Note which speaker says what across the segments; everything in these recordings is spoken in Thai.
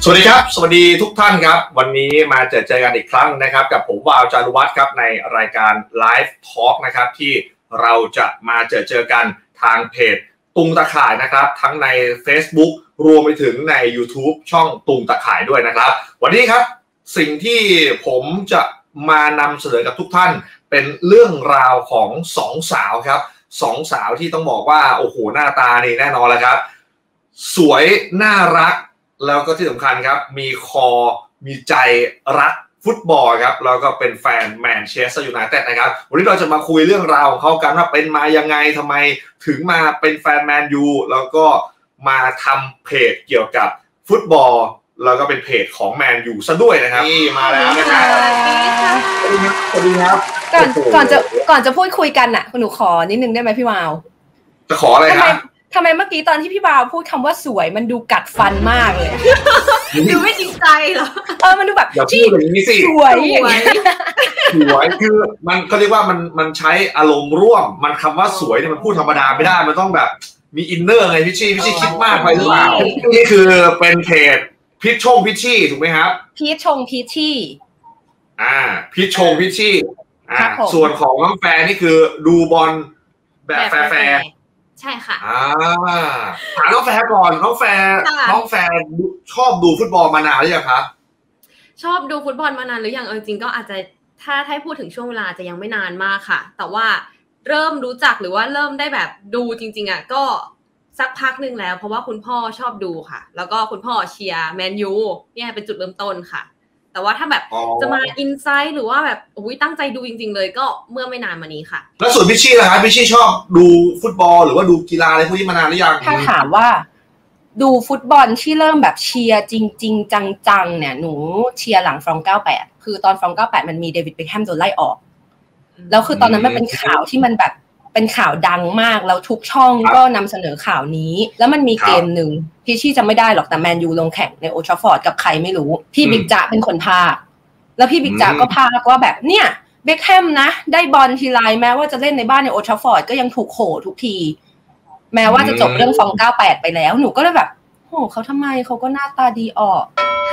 Speaker 1: สวัสดีครับสวัสดีทุกท่านครับวันนี้มาเจอกันอีกครั้งนะครับกับผมวาวจารุวัฒน์ครับในรายการ Live Talk นะครับที่เราจะมาเจอกันทางเพจตุงตะข่ายนะครับทั้งใน Facebook รวมไปถึงใน YouTube ช่องตุงตะข่ายด้วยนะครับวันนี้ครับสิ่งที่ผมจะมานำเสนอกับทุกท่านเป็นเรื่องราวของสองสาวครับสองสาวที่ต้องบอกว่าโอ้โหหน้าตานี่แน่นอนแล้วครับสวยน่ารักแล้วก็ที่สำคัญครับมีคอมีใจรักฟุตบอลครับแล้วก็เป็นแฟนแมนเชสเตอร์ยูไนเต็ดนะครับวันนี้เราจะมาคุยเรื่องราวของเขากันว่าเป็นมายังไงทำไมถึงมาเป็นแฟนแมนยูแล้วก็มาทำเพจเกี่ยวกับฟุตบอลแล้วก็เป็นเพจของแมนยูซะด้วยนะครับนี่มาแล้วนะครับสวัสดีครับ
Speaker 2: ก่อนจะพูดคุยกันน่ะหนูขอนิดนึงได้ไหมพี่วาว
Speaker 1: จะขออะไรครับ
Speaker 2: ทำไมเมื่อกี้ตอนที่พี่วาวพูดคำว่าสวยมันดูกัดฟันมากเลย
Speaker 3: ดูไม่จริงใจเหรอ
Speaker 2: มันดูแบบ
Speaker 1: อย่าพูดอย่างนี้สิ
Speaker 2: สวย
Speaker 1: คือมันเขาเรียกว่ามันใช้อารมณ์ร่วมมันคำว่าสวยเนี่ยมันพูดธรรมดาไม่ได้มันต้องแบบมีอินเนอร์ไงพี่ชี่คิดมากไปหรือเปล่านี่คือเป็นเพจพิชชี่ถูกไหมครับ
Speaker 2: พิชชี่
Speaker 1: พิชชี่ส่วนของน้องแฟร์นี่คือดูบอลแบบแฟร์
Speaker 3: ใช่ค่ะ
Speaker 1: ถามน้องแฟร์ก่อนน้องแฟร์ชอบดูฟุตบอลมานานหรือยังคะ
Speaker 3: ชอบดูฟุตบอลมานานหรือยังจริงก็อาจจะถ้าพูดถึงช่วงเวลาจะยังไม่นานมากค่ะแต่ว่าเริ่มรู้จักหรือว่าเริ่มได้แบบดูจริงๆก็สักพักนึงแล้วเพราะว่าคุณพ่อชอบดูค่ะแล้วก็คุณพ่อเชียร์แมนยูเนี่ยเป็นจุดเริ่มต้นค่ะแต่ว่าถ้าแบบจะมาอินไซต์หรือว่าแบบตั้งใจดูจริงๆเลยก็เมื่อไม่นานมานี้ค่ะ
Speaker 1: แล้วส่วนพี่ชี่ล่ะครับพี่ชี่ชอบดูฟุตบอลหรือว่าดูกีฬาอะไรพวกนี้มานานหรือยัง
Speaker 2: ถ้าถามว่าดูฟุตบอลที่เริ่มแบบเชียร์จริงๆจังๆเนี่ยหนูเชียร์หลังฟรอง98คือตอนฟรอง98มันมีเดวิดเบ็คแฮมโดนไล่ออกแล้วคือตอนนั้นมันเป็นข่าวที่มันแบบเป็นข่าวดังมากแล้วทุกช่องก็นำเสนอข่าวนี้แล้วมันมีเกมหนึ่งพี่ชี่จำไม่ได้หรอกแต่แมนยูลงแข่งในโอลด์แทราฟฟอร์ดกับใครไม่รู้พี่บิ๊กจ๊ะเป็นคนพากย์แล้วพี่บิ๊กจ๊ะก็พากย์ว่าแบบเนี่ยเบ็คแฮมนะได้บอลทีไรแม้ว่าจะเล่นในบ้านในโอลด์แทราฟฟอร์ดก็ยังถูกโหทุกทีแม้ว่าจะจบเรื่องฟอง98ไปแล้วหนูก็เลยแบบโหเขาทำไมเขาก็หน้าตาดีออก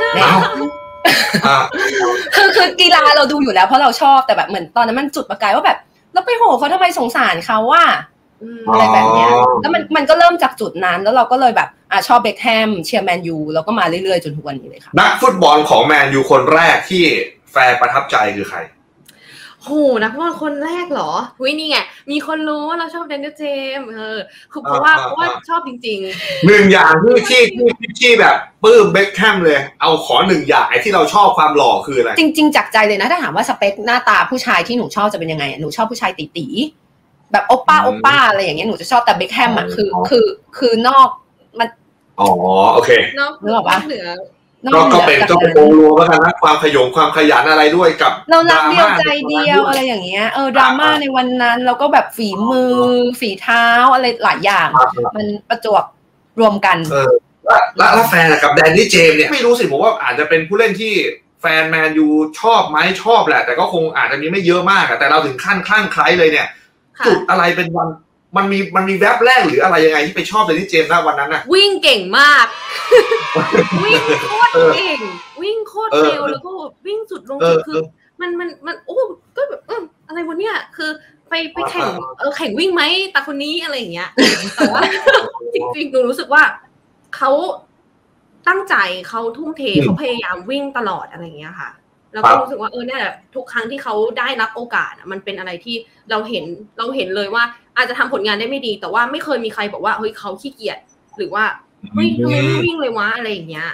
Speaker 2: คือกีฬาเราดูอยู่แล้วเพราะเราชอบแต่แบบเหมือนตอนนั้นมันจุดประกายว่าแบบแล้วไปโหเขาทำไมสงสารเขาว่าอะไรแบบเนี้ยแล้วมันก็เริ่มจากจุดนั้นแล้วเราก็เลยแบบชอบเบ็คแฮมเชียร์แมนยูแล้วก็มาเรื่อยๆจนทุกวันนี้เลยค่ะ
Speaker 1: นักฟุตบอลของแมนยูคนแรกที่แฟร์ประทับใจคือใคร
Speaker 3: โหนักฟุตบอลคนแรกเหรอนี่ไงมีคนรู้ว่าเราชอบแดนเนียลเจมส์คือเพราะว่าชอบจริง
Speaker 1: ๆหนึ่งอย่างที่แบบปลื้มเบ็คแฮมเลยเอาขอหนึ่งอย่างไอ้ที่เราชอบความหล่อคืออะไร
Speaker 2: จริงๆจากใจเลยนะถ้าถามว่าสเปคหน้าตาผู้ชายที่หนูชอบจะเป็นยังไงหนูชอบผู้ชายตี๋ๆแบบโอป้าอะไรอย่างเงี้ยหนูจะชอบแต่เบ็คแฮมคือนอกมัน
Speaker 1: โอเคน
Speaker 3: อกเหนือ
Speaker 1: ก็เป็นโปรโลแล้วกันนะความความขยันอะไรด้วยกับ
Speaker 2: เรารักเดียวใจเดียวอะไรอย่างเงี้ยดราม่าในวันนั้นแล้วก็แบบฝีมือฝีเท้าอะไรหลายอย่างมันประจวบรวมกัน
Speaker 1: แล้วแฟนกับแดนนี่เจมเนี่ยไม่รู้สิผมว่าอาจจะเป็นผู้เล่นที่แฟนแมนยูชอบไหมชอบแหละแต่ก็คงอาจจะมีไม่เยอะมากแต่เราถึงขั้นคลั่งไคล้เลยเนี่ยจุดอะไรเป็นวันมันมีแวบแรกหรืออะไรยังไงที่ไปชอบแดนนี่เจมส์วันนั้นน่ะ
Speaker 3: วิ่งเก่งมากวิ่งโคตรเก่งวิ่งโคตรเร็วแล้วก็วิ่งสุดลงสุดคือมันก็แบบอะไรวะเนี่ยคือไปแข่งวิ่งไหมตาคนนี้อะไรอย่างเงี้ยแต่ว่าจริงๆหนูรู้สึกว่าเขาตั้งใจเขาทุ่มเทเขาพยายามวิ่งตลอดอะไรอย่างเงี้ยค่ะแล้วก็รู้สึกว่าเนี่ยแหละทุกครั้งที่เขาได้รับโอกาสมันเป็นอะไรที่เราเห็นเลยว่าอาจจะทำผลงานได้ไม่ดีแต่ว่าไม่เคยมีใครบอกว่าเฮ้ยเขาขี้เกียจหรือว่าเฮ้ยทำไมไม่วิ่งเลยวะอะไรอย่างเงี้ย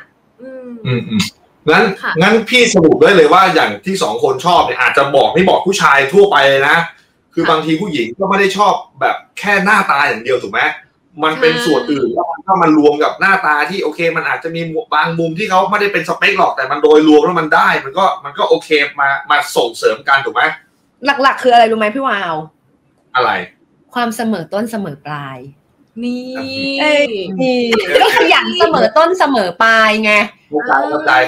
Speaker 1: งั้นพี่สรุปได้เลยว่าอย่างที่สองคนชอบเนี่ยอาจจะไม่บอกผู้ชายทั่วไปเลยนะคือบางทีผู้หญิงก็ไม่ได้ชอบแบบแค่หน้าตาอย่างเดียวถูกไหมมันเป็นส่วนอื่นแล้วถ้ามันรวมกับหน้าตาที่โอเคมันอาจจะมีบางมุมที่เขาไม่ได้เป็นสเปคหรอกแต่มันโดยรวมแล้วมันได้มันก็โอเคมาส่งเสริมกันถูกไหม
Speaker 2: หลักๆคืออะไรรู้ไหมพี่วาว
Speaker 1: อะไร
Speaker 2: ความเสมอต้นเสมอปลาย
Speaker 3: นี่
Speaker 2: ก็ขยันเสมอต้นเสมอปลายไง
Speaker 1: เข้าใจ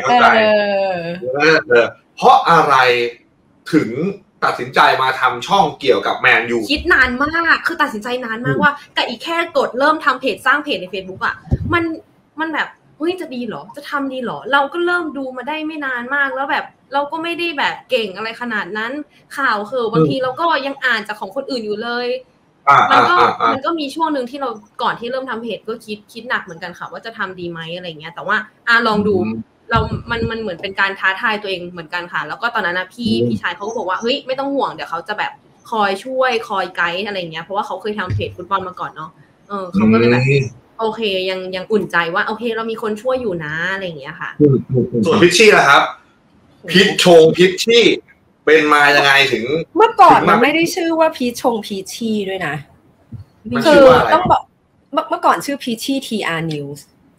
Speaker 1: เพราะอะไรถึงตัดสินใจมาทำช่องเกี่ยวกับแมนยู
Speaker 3: คิดนานมากคือตัดสินใจนานมากว่ากับอีกแค่กดเริ่มทำเพจสร้างเพจใน Facebook อ่ะมันแบบเฮ้ยจะดีเหรอจะทำดีเหรอเราก็เริ่มดูมาได้ไม่นานมากแล้วแบบเราก็ไม่ได้แบบเก่งอะไรขนาดนั้นข่าวคือบางทีเราก็ยังอ่านจากของคนอื่นอยู่เลยมันก็มีช่วงนึงที่เราก่อนที่เริ่มทำเพจก็คิดหนักเหมือนกันค่ะว่าจะทำดีไหมอะไรเงี้ยแต่ว่าลองดูมันเหมือนเป็นการท้าทายตัวเองเหมือนกันค่ะแล้วก็ตอนนั้นนะพี่ชายเขาก็บอกว่าเฮ้ยไม่ต้องห่วงเดี๋ยวเขาจะแบบคอยช่วยคอยไกด์อะไรเงี้ยเพราะว่าเขาเคยทำเพจฟุตบอลมาก่อนเนาะเขาก็เลยแบบโอเคยังอุ่นใจว่าโอเคเรามีคนช่วยอยู่นะอะไรอย่างเงี้ยค่ะ
Speaker 1: ส่วนพิชชี่ล่ะครับพิชชี่เป็นมายังไงถึง
Speaker 2: เมื่อก่อนมันไม่ได้ชื่อว่าพิชชี่ด้วยนะคือต้องบอกเมื่อก่อนชื่อพิชชี่ TR News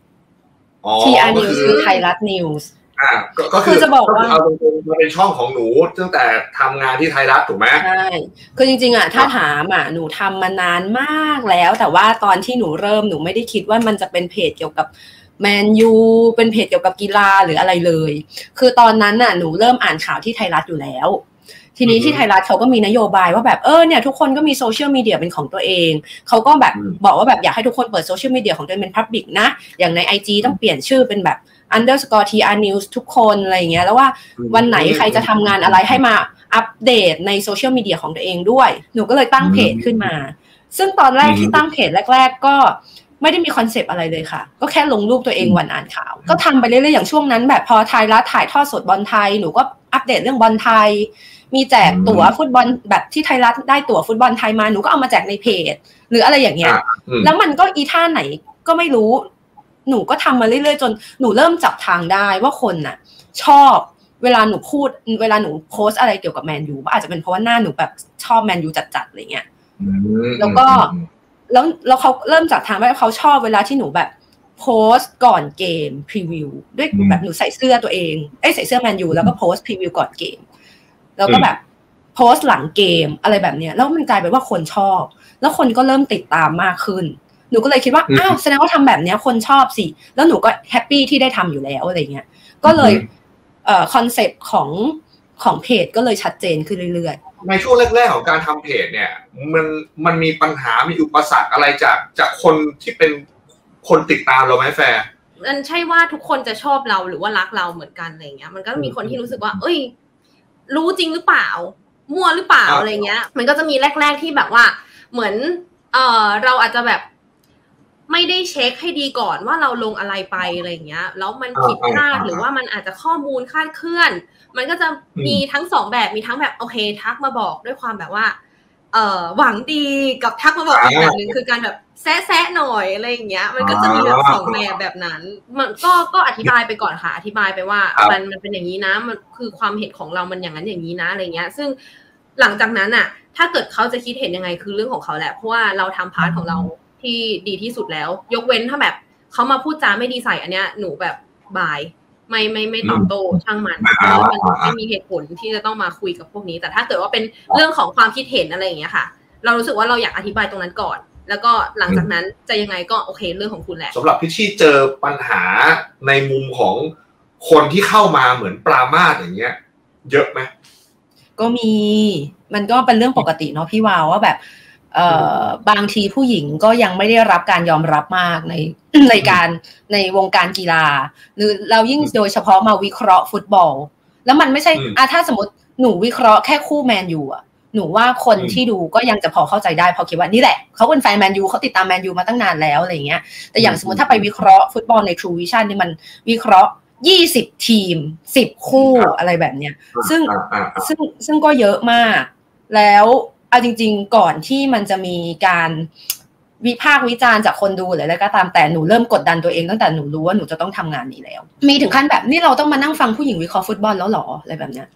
Speaker 2: TR News คือไทยรัฐ News
Speaker 1: ก็คือจะบอกว่าเอาตรงๆมันเป็นช่องของหนูตั้งแต่ทำงานที่ไทยรัฐถูกไหม
Speaker 2: ใช่คือจริงๆถ้าถามหนูทำมานานมากแล้วแต่ว่าตอนที่หนูเริ่มหนูไม่ได้คิดว่ามันจะเป็นเพจเกี่ยวกับแมนยูเป็นเพจเกี่ยวกับกีฬาหรืออะไรเลยคือตอนนั้นหนูเริ่มอ่านข่าวที่ไทยรัฐอยู่แล้วทีนี้ที่ไทยรัฐเขาก็มีนโยบายว่าแบบเนี่ยทุกคนก็มีโซเชียลมีเดียเป็นของตัวเองเขาก็แบบบอกว่าแบบอยากให้ทุกคนเปิดโซเชียลมีเดียของตัวเองเป็น public นะอย่างใน IG ต้องเปลี่ยนชื่อเป็นแบบ underscore TR News ทุกคนอะไรอย่างเงี้ยแล้วว่าวันไหนใครจะทำงานอะไรให้มาอัปเดตในโซเชียลมีเดียของตัวเองด้วยหนูก็เลยตั้งเพจขึ้นมาซึ่งตอนแรกที่ตั้งเพจแรกๆก็ไม่ได้มีคอนเซปต์อะไรเลยค่ะก็แค่ลงรูปตัวเองวันอ่านข่าวก็ทำไปเรื่อยๆอย่างช่วงนั้นแบบพอไทยรัฐถ่ายทอดสดบอลไทยหนูก็อัปเดตเรื่องบอลไทยมีแจกตั๋วฟุตบอลแบบที่ไทยรัฐได้ตั๋วฟุตบอลไทยมาหนูก็เอามาแจกในเพจหรืออะไรอย่างเงี้ยแล้วมันก็อีท่าไหนก็ไม่รู้หนูก็ทำมาเรื่อยๆจนหนูเริ่มจับทางได้ว่าคนน่ะชอบเวลาหนูพูดเวลาหนูโพสอะไรเกี่ยวกับแมนยูอาจจะเป็นเพราะว่าหน้าหนูแบบชอบแมนยูจัดๆอะไรเงี้ยแล้วก็แล้วเขาเริ่มจับทางว่าเขาชอบเวลาที่หนูแบบโพสก่อนเกมพรีวิวด้วยแบบหนูใส่เสื้อตัวเองใส่เสื้อแมนยูแล้วก็โพสพรีวิวก่อนเกมแล้วก็แบบโพสหลังเกมอะไรแบบเนี้ยแล้วมันกลายเป็นว่าคนชอบแล้วคนก็เริ่มติดตามมากขึ้นหนูก็เลยคิดว่าอ้าวแสดงว่าทำแบบนี้คนชอบสิแล้วหนูก็แฮปปี้ที่ได้ทำอยู่แล้วอะไรเงี้ยก็เลยคอนเซปต์ของเพจก็เลยชัดเจนขึ้นเรื่อย
Speaker 1: ๆในช่วงแรกๆของการทำเพจเนี่ยมันมีปัญหามีอุปสรรคอะไรจากคนที่เป็นคนติดตามเราไหมแฟร์
Speaker 3: มันใช่ว่าทุกคนจะชอบเราหรือว่ารักเราเหมือนกันอะไรเงี้ยมันก็มีคนที่รู้สึกว่าเอ้ยรู้จริงหรือเปล่ามั่วหรือเปล่าอะไรเงี้ยมันก็จะมีแรกๆที่แบบว่าเหมือนเราอาจจะแบบไม่ได้เช็คให้ดีก่อนว่าเราลงอะไรไปอะไรเงี้ยแล้วมันผิดพลาดหรือว่ามันอาจจะข้อมูลคลาดเคลื่อนมันก็จะมีทั้งสองแบบมีทั้งแบบโอเคทักมาบอกด้วยความแบบว่าหวังดีกับทักมาบอกอีกแบบนึงคือการแบบแซะหน่อยอะไรอย่างเงี้ยมันก็จะมีแบบสองแบบนั้นมันก็อธิบายไปก่อนค่ะอธิบายไปว่ามันเป็นอย่างนี้นะมันคือความเห็นของเรามันอย่างนั้นอย่างนี้นะอะไรเงี้ยซึ่งหลังจากนั้นอ่ะถ้าเกิดเขาจะคิดเห็นยังไงคือเรื่องของเขาแหละเพราะว่าเราทำพาร์ทของเราที่ดีที่สุดแล้วยกเว้นถ้าแบบเขามาพูดจาไม่ดีใส่อันเนี้ยหนูแบบบายไม่ตอบโต้ช่างมันเพราะมันไม่มีเหตุผลที่จะต้องมาคุยกับพวกนี้แต่ถ้าเกิดว่าเป็นเรื่องของความคิดเห็นอะไรอย่างเงี้ยค่ะเรารู้สึกว่าเราอยากอธิบายตรงนั้นก่อนแล้วก็หลังจากนั้นจะยังไงก็โอเคเรื่องของคุณแหละ
Speaker 1: สำหรับพี่ชี่เจอปัญหาในมุมของคนที่เข้ามาเหมือนปรามาสอย่างเงี้ยเยอะไหม
Speaker 2: ก็มีมันก็เป็นเรื่องปกติเนาะพี่วาวว่าแบบบางทีผู้หญิงก็ยังไม่ได้รับการยอมรับมากในวงการกีฬาหรือเรายิ่งโดยเฉพาะมาวิเคราะห์ฟุตบอลแล้วมันไม่ใช่ถ้าสมมติหนูวิเคราะห์แค่คู่แมนยูหนูว่าคนที่ดูก็ยังจะพอเข้าใจได้พอคิดว่านี่แหละเขาเป็นแฟนแมนยูเขาติดตามแมนยูมาตั้งนานแล้วอะไรเงี้ยแต่อย่างสมมติถ้าไปวิเคราะห์ฟุตบอลใน True Vision นี่มันวิเคราะห์20ทีม10คู่อะไรแบบเนี้ยซึ่งก็เยอะมากแล้วเอาจริงๆก่อนที่มันจะมีการวิพากษ์วิจารณ์จากคนดูหรืออะไรก็ตามแต่หนูเริ่มกดดันตัวเองตั้งแต่หนูรู้ว่าหนูจะต้องทำงานนี้แล้วมีถึงขั้นแบบนี่เราต้องมานั่งฟังผู้หญิงวิเคราะห์ฟุตบอลแล้วหรออะไรแบบเนี้ย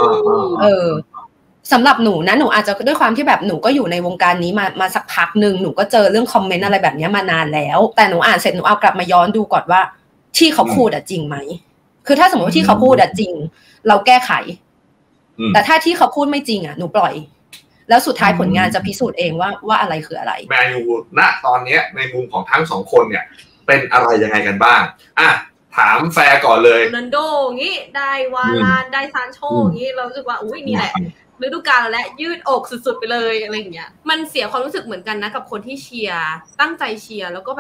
Speaker 2: สำหรับหนูนะหนูอาจจะด้วยความที่แบบหนูก็อยู่ในวงการนี้มาสักพักนึงหนูก็เจอเรื่องคอมเมนต์อะไรแบบนี้มานานแล้วแต่หนูอ่านเสร็จหนูเอากลับมาย้อนดูก่อนว่าที่เขาพูดจริงไหมคือถ้าสมมติว่าที่เขาพูดจริงเราแก้ไขแต่ถ้าที่เขาพูดไม่จริงหนูปล่อยแล้วสุดท้ายผลงานจะพิสูจน์เองว่าอะไรคืออะไร
Speaker 1: แมนยูณตอนนี้ในมุมของทั้งสองคนเนี่ยเป็นอะไรยังไงกันบ้างถามแฟร์ก่อนเลย
Speaker 3: โรนัลโดงี้ได้วาลานได้ซานโชงี้เรารู้สึกว่าอุ้ยนี่แหละฤดูกาลและยืดอกสุดๆไปเลยอะไรอย่างเงี้ยมันเสียความรู้สึกเหมือนกันนะกับคนที่เชียร์ตั้งใจเชียร์แล้วก็แบบ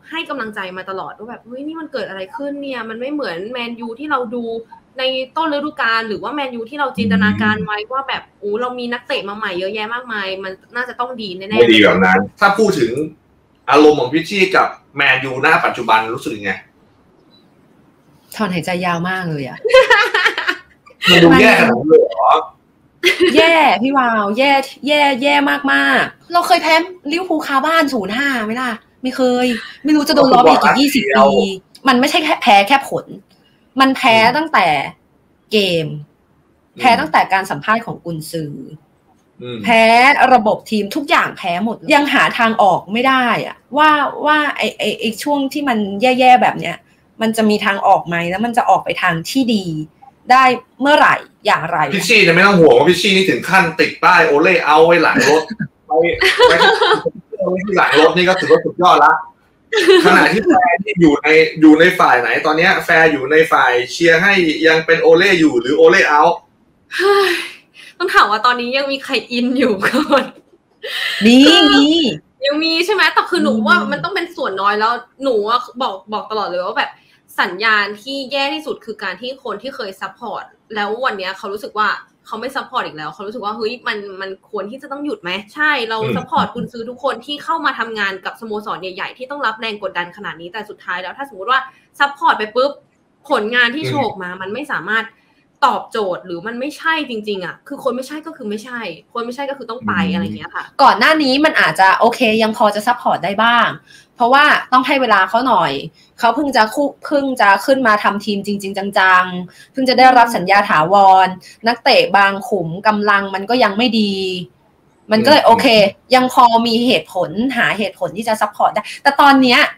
Speaker 3: ให้กำลังใจมาตลอดว่าแบบเฮ้ยนี่มันเกิดอะไรขึ้นเนี่ยมันไม่เหมือนแมนยูที่เราดูในต้นฤดูกาลหรือว่าแมนยูที่เราจินตนาการไว้ว่าแบบเรามีนักเตะมาใหม่เยอะแยะมากมายมันน่าจะต้องดีแน่ๆ
Speaker 1: ไม่ดีแบบนั้นถ้าพูดถึงอารมณ์ของพิชชี่กับแมนยูหน้าปัจจุบันรู้สึกยังไง
Speaker 2: ถอนหายใจยาวมากเลยอ่ะ
Speaker 1: มันดูแย่ขนาดนั้นเลยเหรอ
Speaker 2: แย่พี่วาวแย่มากๆเราเคยแพ้ลิเวอร์พูลคาบ้าน 0-5 ไหมล่ะไม่เคยไม่รู้จะโดนล้อมอีกกี่20 ปีมันไม่ใช่แค่แพ้แค่ผลมันแพ้ตั้งแต่เกมแพ้ตั้งแต่การสัมภาษณ์ของกุนซือแพ้ระบบทีมทุกอย่างแพ้หมดยังหาทางออกไม่ได้อะว่าไอ้ช่วงที่มันแย่ๆแบบเนี้ยมันจะมีทางออกไหมแล้วมันจะออกไปทางที่ดีได้เมื่อไหร่อย่างไร
Speaker 1: พิชชี่เนี่ยไม่ต้องห่วงว่าพิชชี่นี่ถึงขั้นติดป้ายโอเล่เอาไว้หลังรถไว้ที่หลังรถนี่ก็ถือว่าสุดยอดละขณะที่แฟนที่อยู่ในฝ่ายไหนตอนนี้แฟนอยู่ในฝ่ายเชียร์ให้ยังเป็นโอเล่อยู่หรือโอเล่เอา
Speaker 3: ต้องถามว่าตอนนี้ยังมีใครอินอยู่ก่อน
Speaker 2: มี
Speaker 3: ยังมีใช่ไหมแต่คือหนูว่ามันต้องเป็นส่วนน้อยแล้วหนูว่าบอกตลอดเลยว่าแบบสัญญาณที่แย่ที่สุดคือการที่คนที่เคยซัพพอร์ตแล้ววันนี้เขารู้สึกว่าเขาไม่ซัพพอร์ตอีกแล้วเขารู้สึกว่าเฮ้ยมันควรที่จะต้องหยุดไหมใช่เราซัพพอร์ตกุนซือทุกคนที่เข้ามาทำงานกับสโมสรใหญ่ๆที่ต้องรับแรงกดดันขนาดนี้แต่สุดท้ายแล้วถ้าสมมติว่าซัพพอร์ตไปปุ๊บผลงานที่โชว์ออกมามันไม่สามารถตอบโจทย์หรือมันไม่ใช่จริงๆอ่ะคือคนไม่ใช่ก็คือไม่ใช่คนไม่ใช่ก็คือต้องไปอะไรอย่างเงี้ยค่ะ
Speaker 2: ก่อนหน้านี้มันอาจจะโอเคยังพอจะซัพพอร์ตได้บ้างเพราะว่าต้องให้เวลาเขาหน่อยเขาเพิ่งจะขึ้นมาทำทีมจริงๆจังๆเพิ่งจะได้รับสัญญาถาวรนักเตะบางขุมกำลังมันก็ยังไม่ดีมันก็เลยโอเคยังพอมีเหตุผลหาเหตุผลที่จะซัพพอร์ตได้แต่ตอนเนี้ย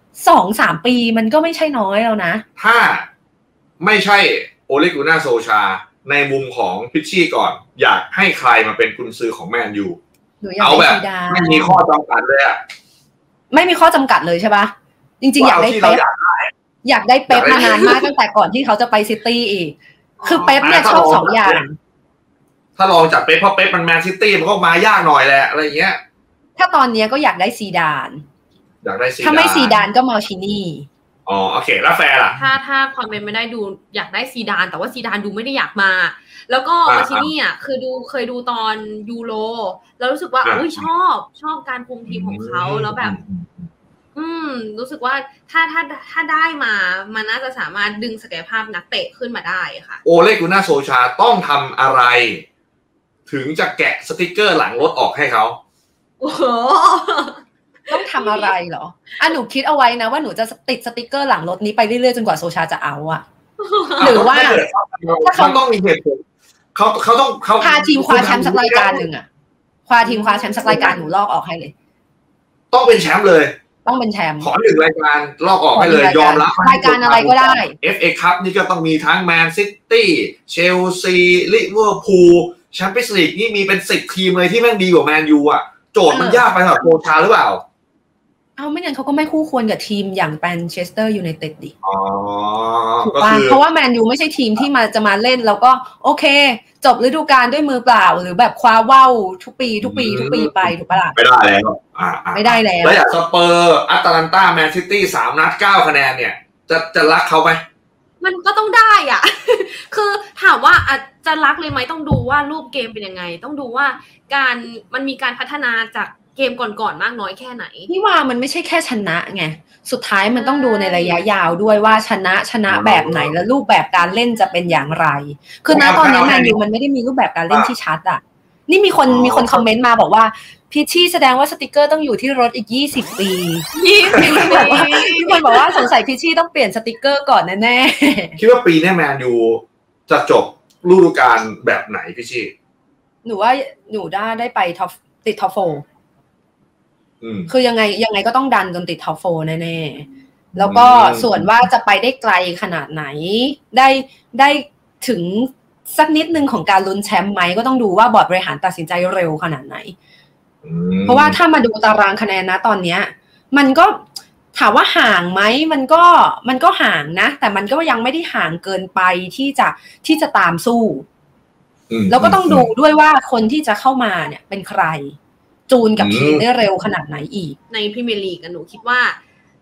Speaker 2: 2-3 ปีมันก็ไม่ใช่น้อยแล้วนะ
Speaker 1: ถ้าไม่ใช่โอเลกูน่าโซชาในมุมของพิชชี่ก่อนอยากให้ใครมาเป็นกุนซือของแมนยูเอาแบบไม่มีข้อจำกัดเลยอะ
Speaker 2: ไม่มีข้อจำกัดเลยใช่ปะจริงๆอยากได้เป๊ปอยากได้เป๊ปมานานมากตั้งแต่ก่อนที่เขาจะไปซิตี้อีกคือเป๊ปเนี่ยชอบ2 อย่าง
Speaker 1: ถ้าลองจากเป๊ปเพราะเป๊ปมันแมนซิตี้มันก็มายากหน่อยแหละอะไรเงี้ย
Speaker 2: ถ้าตอนนี้ก็อยากได้ซีดาน
Speaker 1: อยากได้ซีดาน
Speaker 2: ถ้าไม่ซีดานก็มาชินี่
Speaker 1: อ๋อโอเคแล้วแฟร์ล่ะ
Speaker 3: ถ้าความเป็นไม่ได้ดูอยากได้ซีดานแต่ว่าซีดานดูไม่ได้อยากมาแล้วก็มาชินี่อ่ะคือเคยดูตอนยูโรแล้วรู้สึกว่าอุ้ยชอบการคุมทีมของเขาแล้วแบบรู้สึกว่าถ้าได้มามันน่าจะสามารถดึงศักยภาพนักเตะขึ้นมาได้ค่ะ
Speaker 1: โอเลกูน่าโซชาต้องทำอะไรถึงจะแกะสติกเกอร์หลังรถออกให้เขา
Speaker 3: โอ้โห
Speaker 2: ต้องทำอะไรเหรอหนูคิดเอาไว้นะว่าหนูจะติดสติกเกอร์หลังรถนี้ไปเรื่อยๆจนกว่าโซชาจะเอาอะหรือว่า
Speaker 1: ถ้าเขาต้องมีเหตุผลเขาต้อง
Speaker 2: พาทีมคว้าแชมป์สักรายการหนึ่งอะคว้าทีมคว้าแชมป์สักรายการหนูลอกออกให้เลย
Speaker 1: ต้องเป็นแชมป์เลย
Speaker 2: ต้องเป็นแชมป์
Speaker 1: ขอ1 รายการลอกออกให้เลยยอมรับ
Speaker 2: รายการอะไรก็ได้
Speaker 1: FA Cup นี่ก็ต้องมีทั้งแมนซิตี้เชลซีลิเวอร์พูลแชมเปี้ยนส์ลีกนี่มีเป็น10 ทีมเลยที่แม่งดีกว่าแมนยูอ่ะโจทย์มันยากไปสำหรับโซชาหรือเปล่า
Speaker 2: ไม่งั้นเขาก็ไม่คู่ควรกับทีมอย่างแมนเชสเตอร์ยูไนเต็ดดิ
Speaker 1: ถูก
Speaker 2: ป่ะเพราะว่าแมนยูไม่ใช่ทีมที่จะมาเล่นแล้วก็โอเคจบฤดูกาลด้วยมือเปล่าหรือแบบคว้าว่าวทุกปีไปถูกปะล่ะ
Speaker 1: ไม่ได้แล้ว
Speaker 2: ไม่ได้แล้ว
Speaker 1: แล้วอย่างสเปอร์แอตแลนตาแมนซิตี้3 นัด 9 คะแนนเนี่ยจะรักเขาไหม
Speaker 3: มันก็ต้องได้อ่ะ คือถามว่าจะรักเลยไหมต้องดูว่ารูปเกมเป็นยังไงต้องดูว่ามันมีการพัฒนาจากเกมก่อนๆมากน้อยแค่ไหน
Speaker 2: พี่ว่ามันไม่ใช่แค่ชนะไงสุดท้ายมันต้องดูในระยะยาวด้วยว่าชนะแบบไหนและรูปแบบการเล่นจะเป็นอย่างไรคือณตอนนี้แมนยูมันไม่ได้มีรูปแบบการเล่นที่ชัดอ่ะนี่มีคนคอมเมนต์มาบอกว่าพิชชี่แสดงว่าสติกเกอร์ต้องอยู่ที่รถอีก20 ปีมีคนบอกว่าสงสัยพิชชี่ต้องเปลี่ยนสติกเกอร์ก่อนแน่
Speaker 1: ๆคิดว่าปีนี้แมนยูจะจบฤดูกาลแบบไหนพิชชี่
Speaker 2: หนูว่าหนูได้ไปติดท็อป4คือยังไงก็ต้องดันจนติดท็อป4แน่ๆแล้วก็ส่วนว่าจะไปได้ไกลขนาดไหนได้ถึงสักนิดนึงของการลุ้นแชมป์ไหมก็ต้องดูว่าบอร์ดบริหารตัดสินใจเร็วขนาดไหนเพราะว่าถ้ามาดูตารางคะแนนนะตอนเนี้ยมันก็ถามว่าห่างไหมมันก็ห่างนะแต่มันก็ยังไม่ได้ห่างเกินไปที่จะตามสู้แล้วก็ต้องดูด้วยว่าคนที่จะเข้ามาเนี่ยเป็นใครจูนกับทีมได้เร็วขนาดไหนอีก
Speaker 3: ในพรีเมียร์ลีกหนูคิดว่า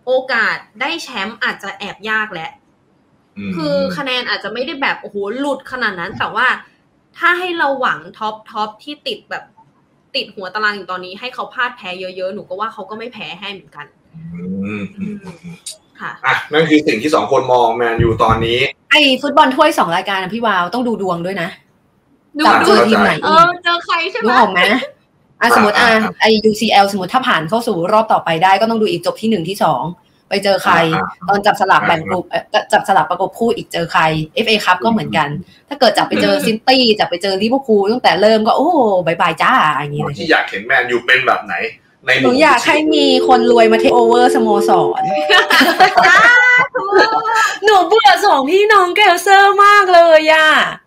Speaker 3: โอกาสได้แชมป์อาจจะแอบยากแหละคือคะแนนอาจจะไม่ได้แบบโอ้โหหลุดขนาดนั้นแต่ว่าถ้าให้เราหวังท็อปที่ติดแบบติดหัวตารางอยู่ตอนนี้ให้เขาพลาดแพ้เยอะๆหนูก็ว่าเขาก็ไม่แพ้ให้เหมือนกันค่ะ
Speaker 1: นั่นคือสิ่งที่2คนมองแมนยูตอนนี้
Speaker 2: ไอ้ฟุตบอลถ้วย2รายการนะพี่วาวต้องดูดวงด้วยนะจับเจอทีมไหน
Speaker 3: เจอใครใช่ไหม
Speaker 2: รู้ออกไหมสมมติไอ้ UCL สมมติถ้าผ่านเข้าสู่รอบต่อไปได้ก็ต้องดูอีกจบที่1ที่2ไปเจอใครตอนจับสลากแบ่งกลุ่มจับสลากประกบคู่อีกเจอใคร FA คัพก็เหมือนกันถ้าเกิดจับไปเจอซิตี้จับไปเจอลิเวอร์พูลตั้งแต่เริ่มก็โอ้บายบายจ้าอย่างนี้เลย
Speaker 1: ที่อยากเห็นแมนยูเป็นแบบไหน
Speaker 2: หนูอยากให้มีคนรวยมาเทคโอเวอร์สโมสรหนูเบื่อ2พี่น้องเกลเซอร์มากเลยอ่ะ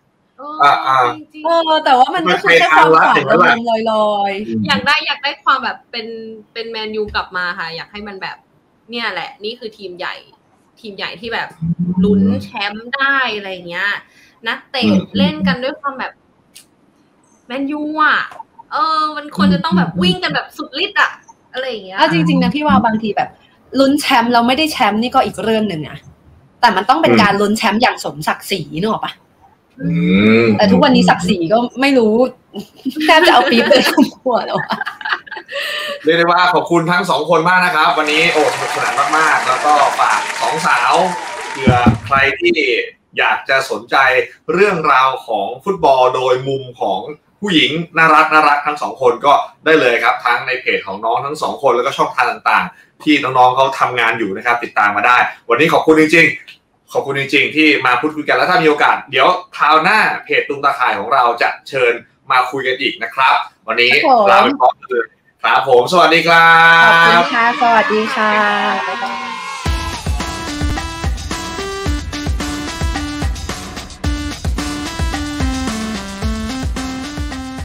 Speaker 2: แต่ว่ามันก็คือแค่ความฝันลอย
Speaker 3: ๆอยากได้ความแบบเป็นแมนยูกลับมาค่ะอยากให้มันแบบเนี่ยแหละนี่คือทีมใหญ่ที่แบบลุ้นแชมป์ได้อะไรเงี้ยนักเตะเล่นกันด้วยความแบบแมนยูอ่ะมันควรจะต้องแบบวิ่งกันแบบสุดฤทธิ์อ่ะอะไรอย่างเงี้ย
Speaker 2: จริงๆนะพี่ว่าบางทีแบบลุ้นแชมป์เราไม่ได้แชมป์นี่ก็อีกเรื่องนึงนะแต่มันต้องเป็นการลุ้นแชมป์อย่างสมศักดิ์ศรีนึกออกปะแต่ทุกวันนี้ศักดิ์ศรีก็ไม่รู้แทบจะเอาปี๊บเลยทั้งหัวแล้ว
Speaker 1: เรียกได้ว่าขอบคุณทั้ง2คนมากนะครับวันนี้สนุกสนานมากๆแล้วก็ฝาก2สาวเผื่อใครที่อยากจะสนใจเรื่องราวของฟุตบอลโดยมุมของผู้หญิงน่ารักทั้ง2คนก็ได้เลยครับทั้งในเพจของน้องทั้ง2คนแล้วก็ช่องทางต่างๆที่น้องๆเขาทำงานอยู่นะครับติดตามมาได้วันนี้ขอบคุณจริงๆที่มาพูดคุยกันแล้วถ้ามีโอกาสเดี๋ยวคราวหน้าเพจตุ้งตาข่ายของเราจะเชิญมาคุยกันอีกนะครับวันนี้ลาไปก่อนเลยครับผมสวัสดีครับ
Speaker 2: ขอบคุณค่ะสวัสดีค่ะ